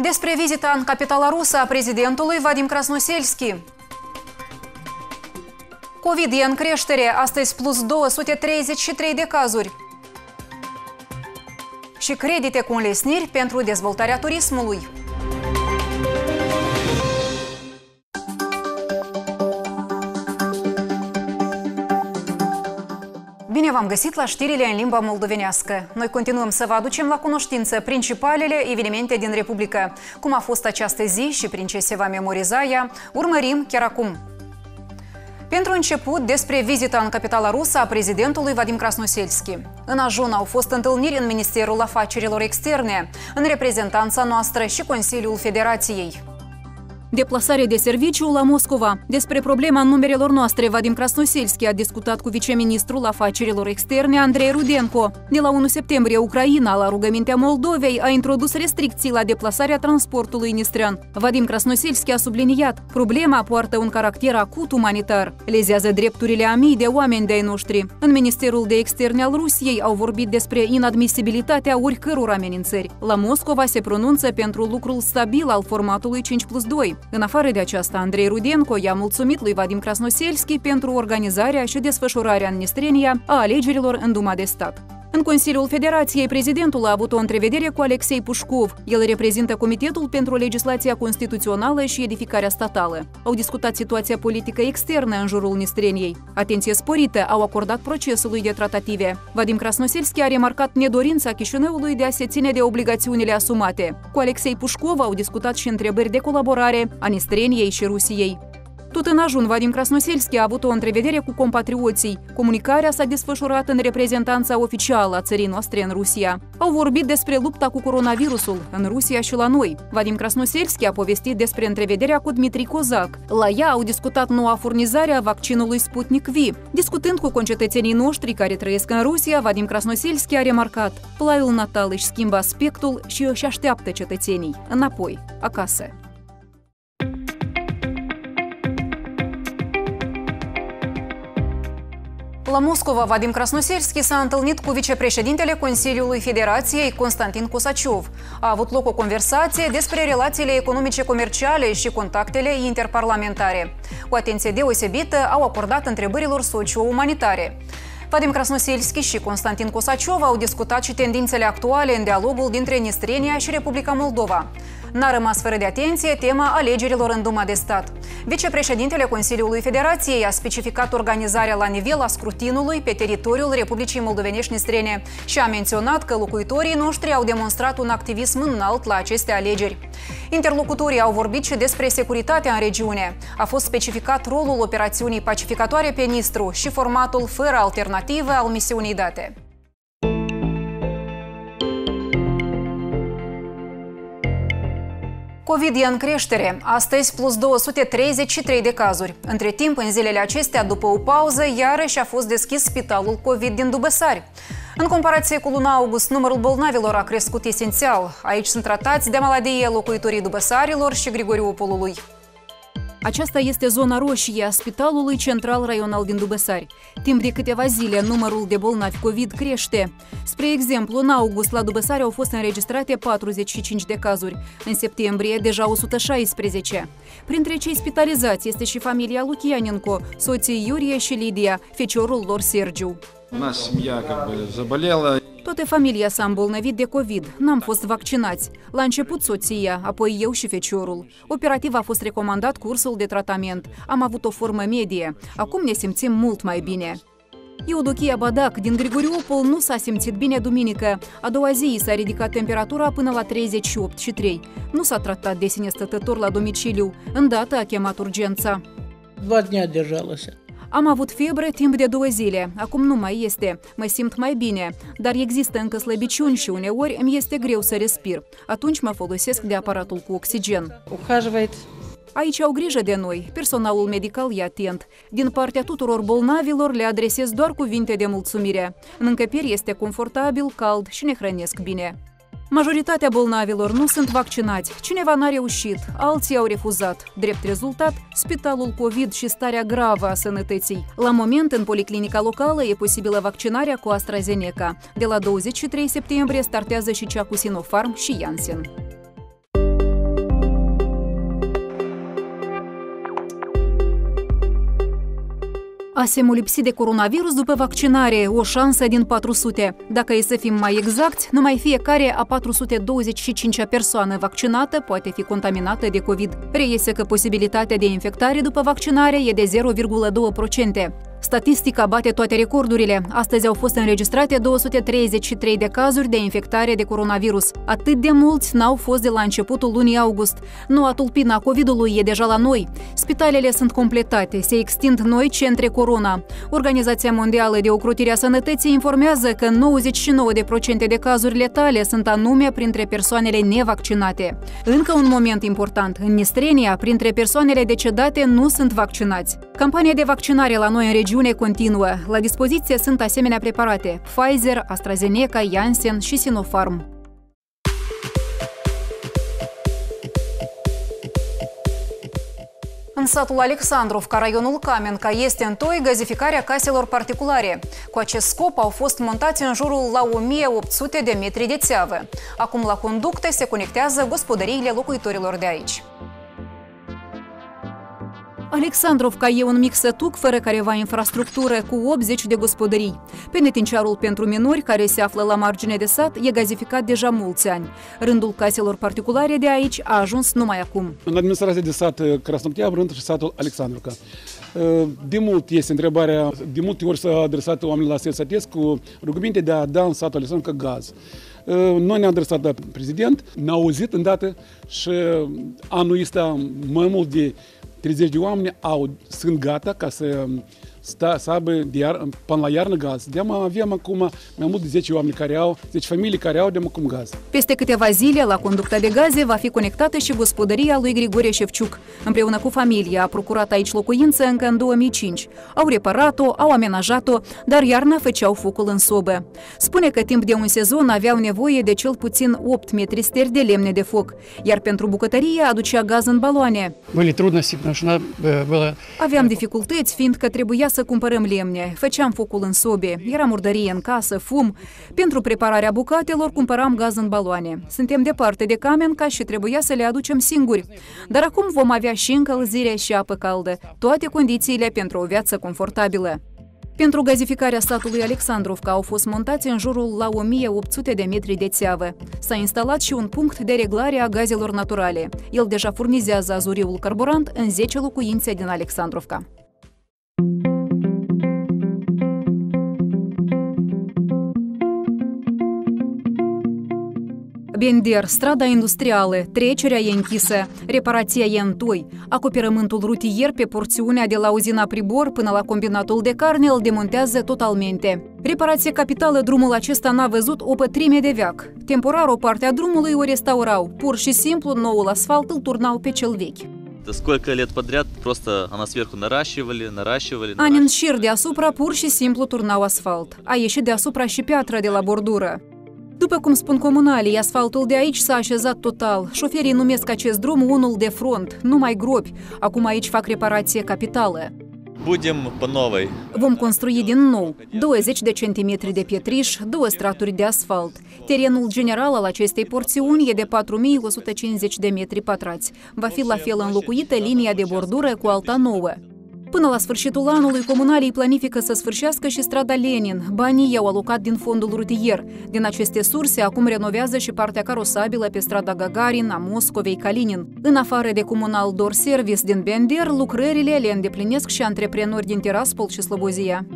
Despre vizita în capitala rusă a prezidentului Vadim Krasnoselski. COVID e în creștere, astăzi plus 233 de cazuri. Și credite cu înlesniri pentru dezvoltarea turismului. Bine v-am găsit la știrile în limba moldovenească. Noi continuăm să vă aducem la cunoștință principalele evenimente din Republică. Cum a fost această zi și prin ce se va memoriza ea, urmărim chiar acum. Pentru început, despre vizita în capitala rusă a prezidentului Vadim Krasnoselski. În ajun au fost întâlniri în Ministerul Afacerilor Externe, în reprezentanța noastră și Consiliul Federației. Deplasare de serviciu la Moscova. Despre problema numerelor noastre, Vadim Krasnoselski a discutat cu viceministrul Afacerilor Externe Andrei Rudenko. De la 1 septembrie, Ucraina, la rugămintea Moldovei, a introdus restricții la deplasarea transportului nistrean. Vadim Krasnoselski a subliniat, problema poartă un caracter acut umanitar. Lezează drepturile a mii de oameni de-ai noștri. În Ministerul de Externe al Rusiei au vorbit despre inadmisibilitatea oricăror amenințări. La Moscova se pronunță pentru lucrul stabil al formatului 5+2. În afară de aceasta, Andrei Rudenko i-a mulțumit lui Vadim Krasnoselski pentru organizarea și desfășurarea în Nistrenia a alegerilor în Duma de Stat. În Consiliul Federației, prezidentul a avut o întrevedere cu Alexei Pușcov. El reprezintă Comitetul pentru Legislația Constituțională și Edificarea Statală. Au discutat situația politică externă în jurul Nistreniei. Atenție sporită au acordat procesului de tratative. Vadim Krasnoselski a remarcat nedorința Chișinăului de a se ține de obligațiunile asumate. Cu Alexei Pușcov au discutat și întrebări de colaborare a Nistreniei și Rusiei. Tot în ajun, Vadim Krasnoselski a avut o întrevedere cu compatrioții. Comunicarea s-a desfășurat în reprezentanța oficială a țării noastre în Rusia. Au vorbit despre lupta cu coronavirusul în Rusia și la noi. Vadim Krasnoselski a povestit despre întrevederea cu Dmitri Kozak. La ea au discutat noua furnizare a vaccinului Sputnik V. Discutând cu concetățenii noștri care trăiesc în Rusia, Vadim Krasnoselski a remarcat: plaiul natal își schimbă aspectul și își așteaptă cetățenii înapoi, acasă. La Moscova, Vadim Krasnoselski s-a întâlnit cu vicepreședintele Consiliului Federației, Constantin Kosaciov. A avut loc o conversație despre relațiile economice comerciale și contactele interparlamentare. O atenție deosebită au acordat întrebărilor socio-umanitare. Vadim Krasnoselski și Constantin Kosaciov au discutat și tendințele actuale în dialogul dintre Nistrenia și Republica Moldova. N-a rămas fără de atenție tema alegerilor în Duma de Stat. Vicepreședintele Consiliului Federației a specificat organizarea la nivel a scrutinului pe teritoriul Republicii Moldovenești Nistrene și a menționat că locuitorii noștri au demonstrat un activism înalt la aceste alegeri. Interlocutorii au vorbit și despre securitatea în regiune. A fost specificat rolul operațiunii pacificatoare pe Nistru și formatul fără alternativă al misiunii date. COVID e în creștere. Astăzi plus 233 de cazuri. Între timp, în zilele acestea, după o pauză, iarăși a fost deschis spitalul COVID din Dubăsari. În comparație cu luna august, numărul bolnavilor a crescut esențial. Aici sunt tratați de maladie locuitorii Dubăsarilor și Grigoriopolului. Aceasta este zona roșie a Spitalului Central Raional din Dubăsari. Timp de câteva zile, numărul de bolnavi COVID crește. Spre exemplu, în august la Dubăsari au fost înregistrate 45 de cazuri. În septembrie, deja 116. Printre cei spitalizați este și familia Lukianenko, soții Iurie și Lidia, feciorul lor Sergiu. Toată familia s-a îmbolnăvit de COVID. N-am fost vaccinați. La început soția, apoi eu și feciorul. Operativ a fost recomandat cursul de tratament. Am avut o formă medie. Acum ne simțim mult mai bine. Eudochia Badac din Grigoriopol nu s-a simțit bine duminică. A doua zi s-a ridicat temperatura până la 38,3. Nu s-a tratat de sine stătător la domiciliu. Îndată a chemat urgența. 2 dni держалась. Am avut febră timp de 2 zile. Acum nu mai este. Mă simt mai bine. Dar există încă slăbiciuni și uneori îmi este greu să respir. Atunci mă folosesc de aparatul cu oxigen. Aici au grijă de noi. Personalul medical e atent. Din partea tuturor bolnavilor le adresez doar cuvinte de mulțumire. În încăperi este confortabil, cald și ne hrănesc bine. Majoritatea bolnavilor nu sunt vaccinați. Cineva n-a reușit, alții au refuzat. Drept rezultat, spitalul COVID și starea gravă a sănătății. La moment, în policlinica locală e posibilă vaccinarea cu AstraZeneca. De la 23 septembrie startează și cea cu Sinopharm și Janssen. ASEM lipsit de coronavirus după vaccinare, o șansă din 400. Dacă e să fim mai exacti, numai fiecare a 425-a persoană vaccinată poate fi contaminată de COVID. Reiese că posibilitatea de infectare după vaccinare e de 0,2%. Statistica bate toate recordurile. Astăzi au fost înregistrate 233 de cazuri de infectare de coronavirus. Atât de mulți n-au fost de la începutul lunii august. Noua tulpină a COVID-ului e deja la noi. Spitalele sunt completate, se extind noi centre corona. Organizația Mondială de Ocrotire a Sănătății informează că 99% de cazuri letale sunt anume printre persoanele nevaccinate. Încă un moment important. În Nistrenia, printre persoanele decedate nu sunt vaccinați. Campania de vaccinare la noi în regiune continuă. La dispoziție sunt asemenea preparate: Pfizer, AstraZeneca, Janssen și Sinopharm. În satul Alexandrovca, raionul Camenca, este întoi gazificarea caselor particulare. Cu acest scop au fost montați în jurul la 1800 de metri de țeavă. Acum la conducte se conectează gospodăriile locuitorilor de aici. Alexandrovca e un mic sătuc fără careva infrastructură, cu 80 de gospodării. Penitenciarul pentru minori, care se află la margine de sat, e gazificat deja mulți ani. Rândul caselor particulare de aici a ajuns numai acum. În administrația de sat Krasnopteavră și satul Alexandrovca. De mult este întrebarea, de multe ori s-a adresat oamenii la sat cu rugăminte de a da în satul Alexandrovca gaz. Noi ne-am adresat la prezident, ne-a auzit îndată și anul ăsta mai mult de 30 de oameni sunt gata ca să aibă până la iarnă gaz. Avem acum mai mult de 10 oameni 10 familii care au de acum gaz. Peste câteva zile, la conducta de gaze va fi conectată și gospodăria lui Grigore Șefciuc. Împreună cu familia a procurat aici locuință încă în 2005. Au reparat-o, au amenajat-o, dar iarna făceau focul în sobă. Spune că timp de un sezon aveau nevoie de cel puțin 8 metri steri de lemne de foc, iar pentru bucătărie aducea gaz în baloane. Aveam dificultăți, fiindcă trebuia să cumpărăm lemne. Făceam focul în sobe, era murdărie în casă, fum. Pentru prepararea bucatelor cumpăram gaz în baloane. Suntem departe de Camenca și trebuia să le aducem singuri. Dar acum vom avea și încălzire și apă caldă, toate condițiile pentru o viață confortabilă. Pentru gazificarea satului Alexandrovca au fost montați în jurul la 1800 de metri de țeavă. S-a instalat și un punct de reglare a gazelor naturale. El deja furnizează azuriul carburant în 10 locuințe din Alexandrovca. Bender, strada industrială, trecerea e închisă, reparația e întoi. Acoperământul rutier pe porțiunea de la uzina Pribor până la combinatul de carne îl demontează totalmente. Reparație capitală, drumul acesta n-a văzut o pătrime de veac. Temporar o parte a drumului o restaurau, pur și simplu noul asfalt îl turnau pe cel vechi. Сколько лет подряд просто она сверху наращивали. Ani în șir deasupra pur și simplu turnau asfalt. A ieșit deasupra și piatra de la bordură. După cum spun comunalii, asfaltul de aici s-a așezat total. Șoferii numesc acest drum unul de front, numai gropi. Acum aici fac reparație capitală. Vom construi din nou 20 de centimetri de pietriș, 2 straturi de asfalt. Terenul general al acestei porțiuni e de 4150 de metri pătrați. Va fi la fel înlocuită linia de bordură cu alta nouă. Până la sfârșitul anului, comunalii planifică să sfârșească și strada Lenin. Banii i-au alocat din fondul rutier. Din aceste surse, acum renovează și partea carosabilă pe strada Gagarin, a Moscovei, Kalinin. În afară de Comunal Dor Service din Bender, lucrările le îndeplinesc și antreprenori din Tiraspol și Slobozia.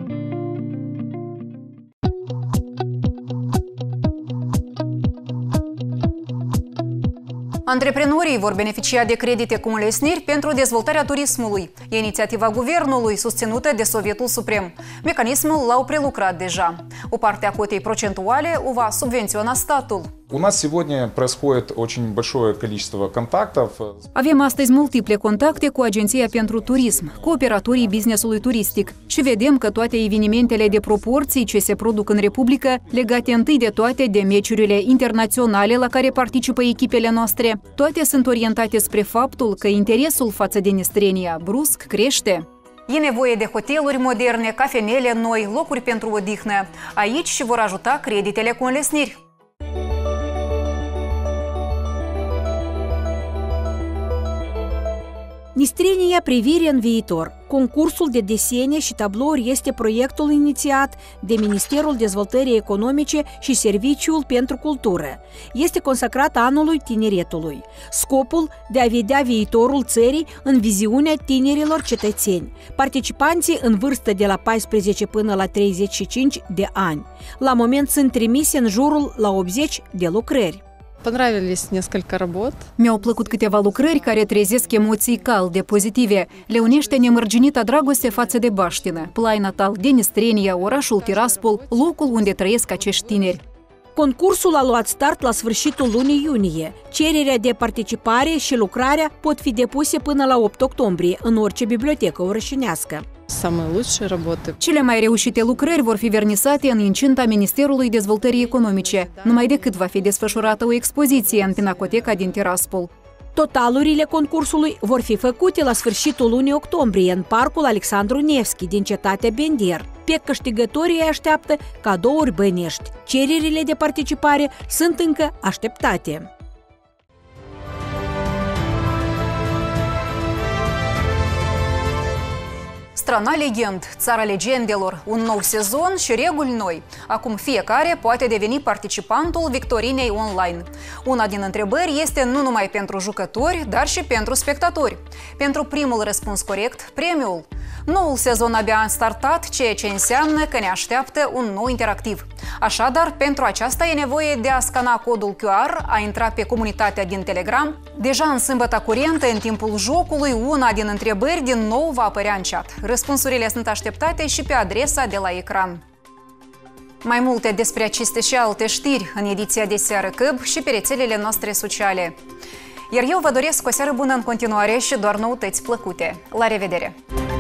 Antreprenorii vor beneficia de credite cu înlesniri pentru dezvoltarea turismului. E inițiativa guvernului susținută de Sovietul Suprem. Mecanismul l-au prelucrat deja. O parte a cotei procentuale o va subvenționa statul. У нас сегодня происходит очень большое количество контактов. Avem astăzi multiple contacte cu Agenția pentru Turism, cu operatorii business-ului turistic și vedem că toate evenimentele de proporții ce se produc în Republică, legate întâi de toate de meciurile internaționale la care participă echipele noastre, toate sunt orientate spre faptul că interesul față de Nistrenia brusc crește. E nevoie de hoteluri moderne, cafenele noi, locuri pentru odihnă. Aici și vor ajuta creditele cu înlesniri. Nistrenia privire în viitor. Concursul de desene și tablouri este proiectul inițiat de Ministerul Dezvoltării Economice și Serviciul pentru Cultură. Este consacrat anului tineretului. Scopul de a vedea viitorul țării în viziunea tinerilor cetățeni, participanții în vârstă de la 14 până la 35 de ani. La moment sunt trimise în jurul la 80 de lucrări. Понравились несколько работ. Mi-au plăcut câteva lucrări care trezesc emoții calde, pozitive. Le unește nemărginita dragoste față de baștină, plai natal de Nistrenia, orașul Tiraspol, locul unde trăiesc acești tineri. Concursul a luat start la sfârșitul lunii iunie. Cererea de participare și lucrarea pot fi depuse până la 8 octombrie în orice bibliotecă orășenească. Самые lучшие работы. Cele mai reușite lucrări vor fi vernisate în incinta Ministerului Dezvoltării Economice. Numai decât va fi desfășurată o expoziție în Pinacoteca din Tiraspol. Totalurile concursului vor fi făcute la sfârșitul lunii octombrie în Parcul Alexandru Nevski din cetatea Bender. Pe câștigătorii așteaptă cadouri bănești. Cererile de participare sunt încă așteptate. Strana Legend, țara legendelor, un nou sezon și reguli noi. Acum fiecare poate deveni participantul victorinei online. Una din întrebări este nu numai pentru jucători, dar și pentru spectatori. Pentru primul răspuns corect, premiul. Noul sezon abia a startat, ceea ce înseamnă că ne așteaptă un nou interactiv. Așadar, pentru aceasta e nevoie de a scana codul QR, a intra pe comunitatea din Telegram. Deja în sâmbăta curentă, în timpul jocului, una din întrebări din nou va apărea în chat. Răspunsurile sunt așteptate și pe adresa de la ecran. Mai multe despre aceste și alte știri în ediția de seară CAB și pe rețelele noastre sociale. Iar eu vă doresc o seară bună în continuare și doar noutăți plăcute. La revedere!